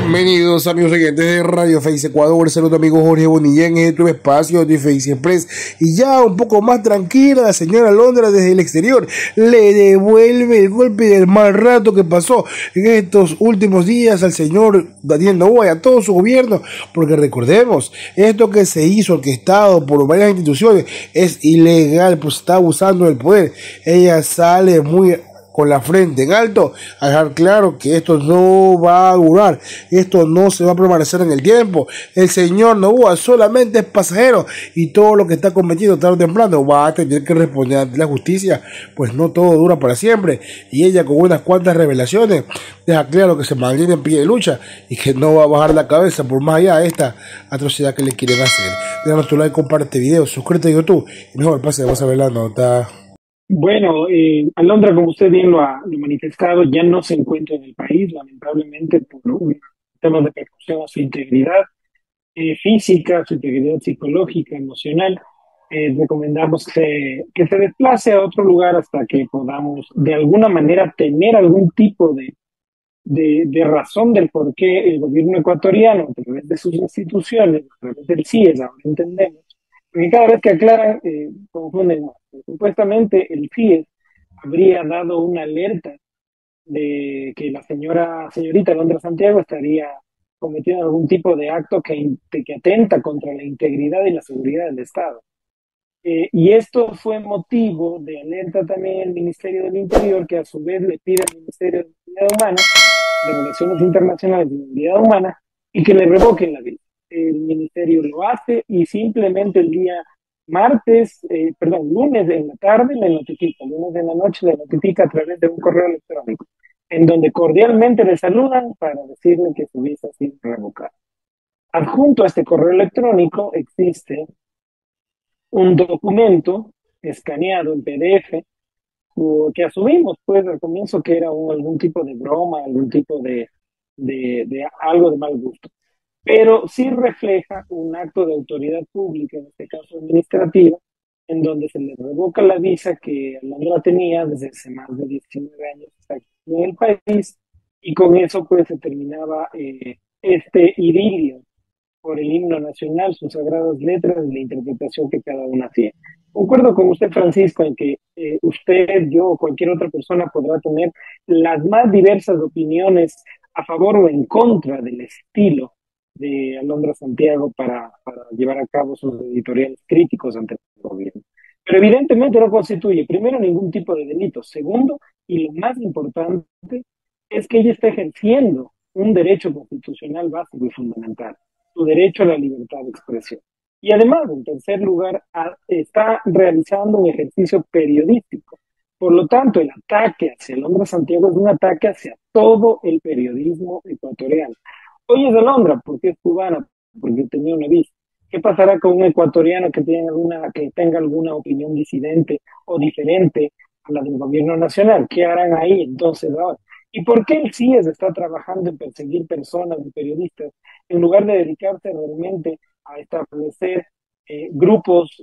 Bienvenidos amigos oyentes de Radio Face Ecuador, saludo amigo Jorge Bonilla en este espacio de Face Express. Y ya un poco más tranquila, la señora Alondra desde el exterior le devuelve el golpe del mal rato que pasó en estos últimos días al señor Daniel Noboa y a todo su gobierno, porque recordemos, esto que se hizo orquestado por varias instituciones es ilegal, pues está abusando del poder. Ella sale muy con la frente en alto a dejar claro que esto no va a durar, esto no se va a permanecer en el tiempo. El señor Noboa solamente es pasajero y todo lo que está cometido tarde o temprano va a tener que responder ante la justicia, pues no todo dura para siempre. Y ella con unas cuantas revelaciones deja claro que se mantiene en pie de lucha y que no va a bajar la cabeza por más allá de esta atrocidad que le quieren hacer. Déjanos tu like, comparte video, suscríbete a YouTube y mejor pase, vamos a ver la nota. Bueno, Alondra, como usted bien lo ha manifestado, ya no se encuentra en el país, lamentablemente, por temas de percusión a su integridad física, su integridad psicológica, emocional. Recomendamos que se desplace a otro lugar hasta que podamos, de alguna manera, tener algún tipo de razón del por qué el gobierno ecuatoriano, a través de sus instituciones, a través del CIES, ahora entendemos, porque cada vez que aclaran, confunden más. Supuestamente el FIES habría dado una alerta de que la señorita Alondra Santiago estaría cometiendo algún tipo de acto que atenta contra la integridad y la seguridad del Estado. Y esto fue motivo de alerta también el Ministerio del Interior, que a su vez le pide al Ministerio de Movilidad Humana, de Relaciones Internacionales de Movilidad Humana, y que le revoquen la visa. El Ministerio lo hace y simplemente el día lunes en la tarde le notifica, lunes en la noche le notifica a través de un correo electrónico, en donde cordialmente le saludan para decirle que su visa ha sido revocada. Adjunto a este correo electrónico existe un documento escaneado en PDF que asumimos pues al comienzo que era algún tipo de broma, algún tipo de algo de mal gusto, pero sí refleja un acto de autoridad pública, en este caso administrativa, en donde se le revoca la visa que Alondra tenía desde hace más de 19 años aquí en el país, y con eso pues se terminaba este idilio por el himno nacional, sus sagradas letras y la interpretación que cada una hacía. Concuerdo con usted, Francisco, en que usted, yo o cualquier otra persona podrá tener las más diversas opiniones a favor o en contra del estilo de Alondra Santiago para llevar a cabo sus editoriales críticos ante el gobierno. Pero evidentemente no constituye, primero, ningún tipo de delito. Segundo, y lo más importante, es que ella está ejerciendo un derecho constitucional básico y fundamental, su derecho a la libertad de expresión. Y además, en tercer lugar, está realizando un ejercicio periodístico. Por lo tanto, el ataque hacia Alondra Santiago es un ataque hacia todo el periodismo ecuatoriano. Oye, es Alondra, porque es cubana, porque tenía una visa. ¿Qué pasará con un ecuatoriano que tenga alguna opinión disidente o diferente a la del gobierno nacional? ¿Qué harán ahí entonces ahora? ¿Y por qué el CIES está trabajando en perseguir personas y periodistas en lugar de dedicarse realmente a establecer grupos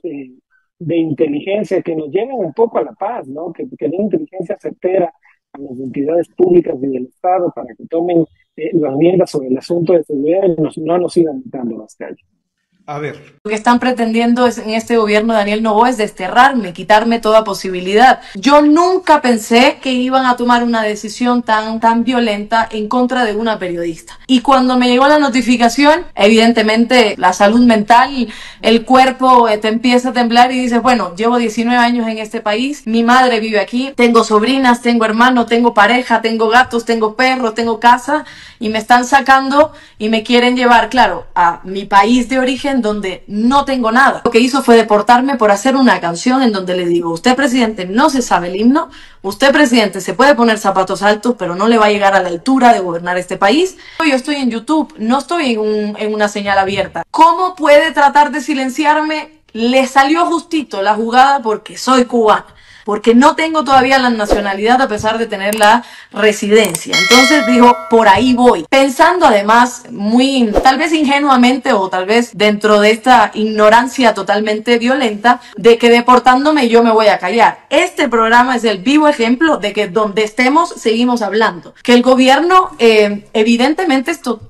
de inteligencia que nos lleven un poco a la paz, ¿no? Que den inteligencia certera a las entidades públicas y del Estado para que tomen las riendas sobre el asunto de seguridad y no nos sigan matando las calles? A ver. Lo que están pretendiendo en este gobierno de Daniel Noboa es desterrarme, quitarme toda posibilidad. Yo nunca pensé que iban a tomar una decisión tan violenta en contra de una periodista. Y cuando me llegó la notificación, evidentemente la salud mental, el cuerpo te empieza a temblar y dices, bueno, llevo 19 años en este país, mi madre vive aquí, tengo sobrinas, tengo hermanos, tengo pareja, tengo gatos, tengo perros, tengo casa, y me están sacando y me quieren llevar, claro, a mi país de origen donde no tengo nada. Lo que hizo fue deportarme por hacer una canción en donde le digo, usted presidente no se sabe el himno, usted presidente se puede poner zapatos altos pero no le va a llegar a la altura de gobernar este país. Yo estoy en YouTube, no estoy en una señal abierta. ¿Cómo puede tratar de silenciarme? Le salió justito la jugada porque soy cubana. porque no tengo todavía la nacionalidad a pesar de tener la residencia. Entonces dijo, por ahí voy. Pensando además muy, tal vez ingenuamente o tal vez dentro de esta ignorancia totalmente violenta, de que deportándome yo me voy a callar. Este programa es el vivo ejemplo de que donde estemos seguimos hablando. Que el gobierno evidentemente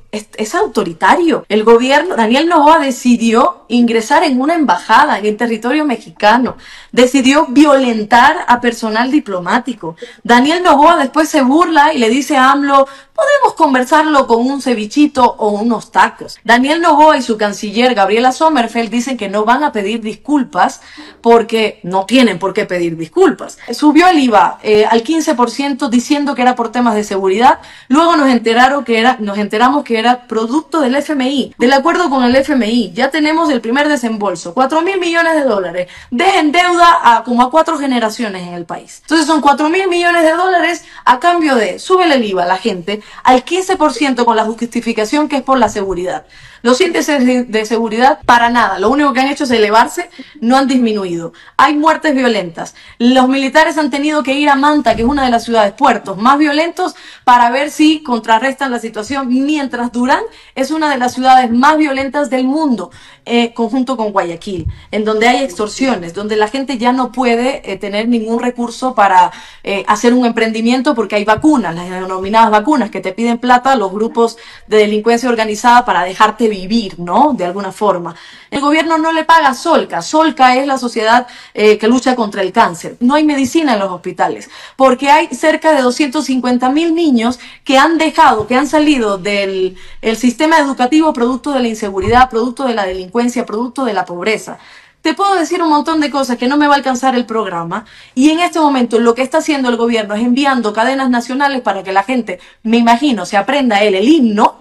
es autoritario. El gobierno, Daniel Noboa decidió ingresar en una embajada en el territorio mexicano, decidió violentar a personal diplomático. Daniel Noboa después se burla y le dice a AMLO, podemos conversarlo con un cevichito o unos tacos. Daniel Noboa y su canciller Gabriela Sommerfeld dicen que no van a pedir disculpas porque no tienen por qué pedir disculpas. Subió el IVA al 15% diciendo que era por temas de seguridad. Luego nos enteramos que era producto del FMI, del acuerdo con el FMI. Ya tenemos el primer desembolso, $4.000 millones. Dejen deuda como a 4 generaciones en el país. Entonces son $4.000 millones a cambio de súbele el IVA a la gente al 15% con la justificación que es por la seguridad. Los índices de seguridad para nada, lo único que han hecho es elevarse, no han disminuido. Hay muertes violentas. Los militares han tenido que ir a Manta, que es una de las ciudades puertos más violentos, para ver si contrarrestan la situación, mientras Durán es una de las ciudades más violentas del mundo, conjunto con Guayaquil, en donde hay extorsiones, donde la gente ya no puede tener ningún recurso para hacer un emprendimiento porque hay vacunas, las denominadas vacunas, que te piden plata los grupos de delincuencia organizada para dejarte vivir, ¿no? De alguna forma. El gobierno no le paga a Solca. Solca es la sociedad que lucha contra el cáncer. No hay medicina en los hospitales, porque hay cerca de 250.000 niños que han salido del sistema educativo producto de la inseguridad, producto de la delincuencia, producto de la pobreza. Te puedo decir un montón de cosas que no me va a alcanzar el programa, y en este momento lo que está haciendo el gobierno es enviando cadenas nacionales para que la gente, me imagino, se aprenda el himno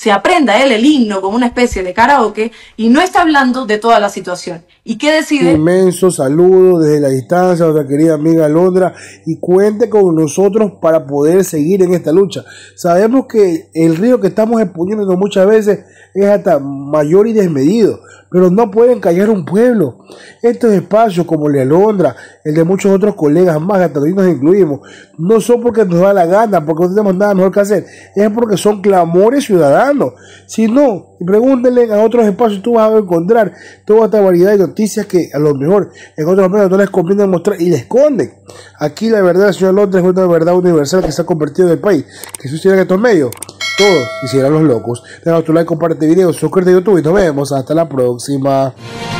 como una especie de karaoke, y no está hablando de toda la situación. ¿Y qué decide? Inmenso saludo desde la distancia a nuestra querida amiga Alondra, y cuente con nosotros para poder seguir en esta lucha. Sabemos que el río que estamos exponiendo muchas veces es hasta mayor y desmedido, pero no pueden callar un pueblo. Estos espacios como el de Alondra, el de muchos otros colegas más, hasta hoy nos incluimos, no son porque nos da la gana, porque no tenemos nada mejor que hacer, es porque son clamores ciudadanos. Si no, pregúntenle a otros espacios, tú vas a encontrar toda esta variedad de noticias que a lo mejor en otros medios no les conviene mostrar y les esconden. Aquí la verdad, señor Alondra, es una verdad universal que se ha convertido en el país. Que sucediera en estos medios, todos hicieran los locos. Deja tu like, comparte este video, suscríbete a YouTube y nos vemos hasta la próxima.